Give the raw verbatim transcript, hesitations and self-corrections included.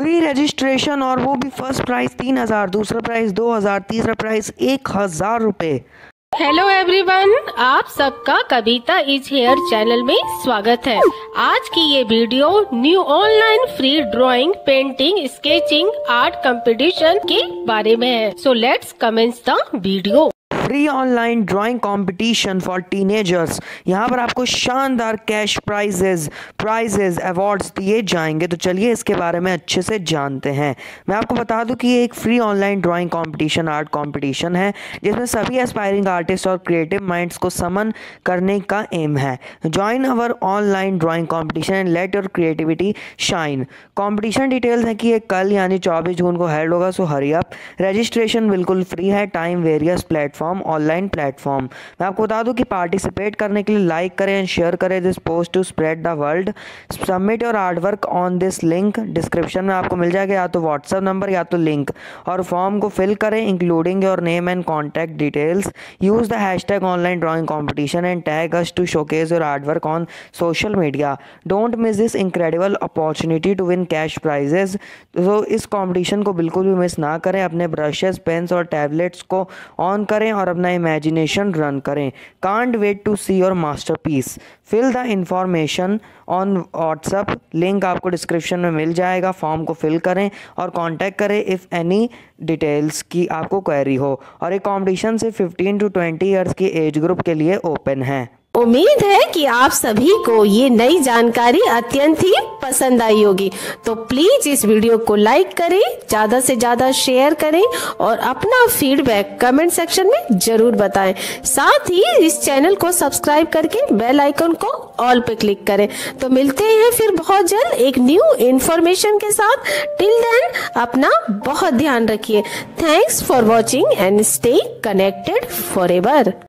Free registration और वो भी फर्स्ट प्राइस तीन हजार, दूसरा प्राइस दो हजार, तीसरा प्राइस एक हजार रुपए। हेलो एवरीवन, आप सबका कविता इज हेयर चैनल में स्वागत है। आज की ये video new online free drawing, painting, sketching, art competition के बारे में है। So let's commence the video. Free online drawing competition for teenagers. यहाँ पर आपको शानदार कैश प्राइजेज प्राइजेज अवार्ड्स दिए जाएंगे। तो चलिए इसके बारे में अच्छे से जानते हैं। मैं आपको बता दूं कि ये एक free online drawing competition, art competition है जिसमें सभी एस्पायरिंग आर्टिस्ट और क्रिएटिव माइंड्स को समन करने का एम है। Join our online drawing competition and let your creativity shine. Competition details है कि ये कल यानी चौबीस जून को हेल्ड होगा, सो हरी अप। रजिस्ट्रेशन बिल्कुल फ्री है। Time various platform online platform. मैं आपको बता दूं कि पार्टिसिपेट करने के लिए लाइक करें एंड शेयर करें this post to spread the world. Submit your art work on this link. Description में आपको मिल जाएगा या तो व्हाट्सएप नंबर या तो लिंक, और फॉर्म को फिल करें including your name and contact details. Use the hashtag online drawing competition and tag us to showcase your art work on social media. Don't miss this incredible opportunity to win cash prizes. तो इस competition को बिल्कुल भी miss ना करें। अपने brushes, pens और tablets को ऑन करें और अपना इमेजिनेशन रन करें। Can't wait to see your masterpiece. Fill the information on WhatsApp. Link आपको डिस्क्रिप्शन में मिल जाएगा। फॉर्म को फिल करें और कांटेक्ट करें इफ़ एनी डिटेल्स की आपको क्वेरी हो। और ये कॉम्पिटिशन से फिफ्टीन टू ट्वेंटी ईयर्स की एज ग्रुप के लिए ओपन है। उम्मीद है कि आप सभी को ये नई जानकारी अत्यंत ही पसंद आई होगी। तो प्लीज इस वीडियो को लाइक करें, ज्यादा से ज्यादा शेयर करें और अपना फीडबैक कमेंट सेक्शन में जरूर बताएं। साथ ही इस चैनल को सब्सक्राइब करके बेल आइकन को ऑल पे क्लिक करें। तो मिलते हैं फिर बहुत जल्द एक न्यू इन्फॉर्मेशन के साथ। टिल देन अपना बहुत ध्यान रखिए। Thanks for watching and stay connected forever.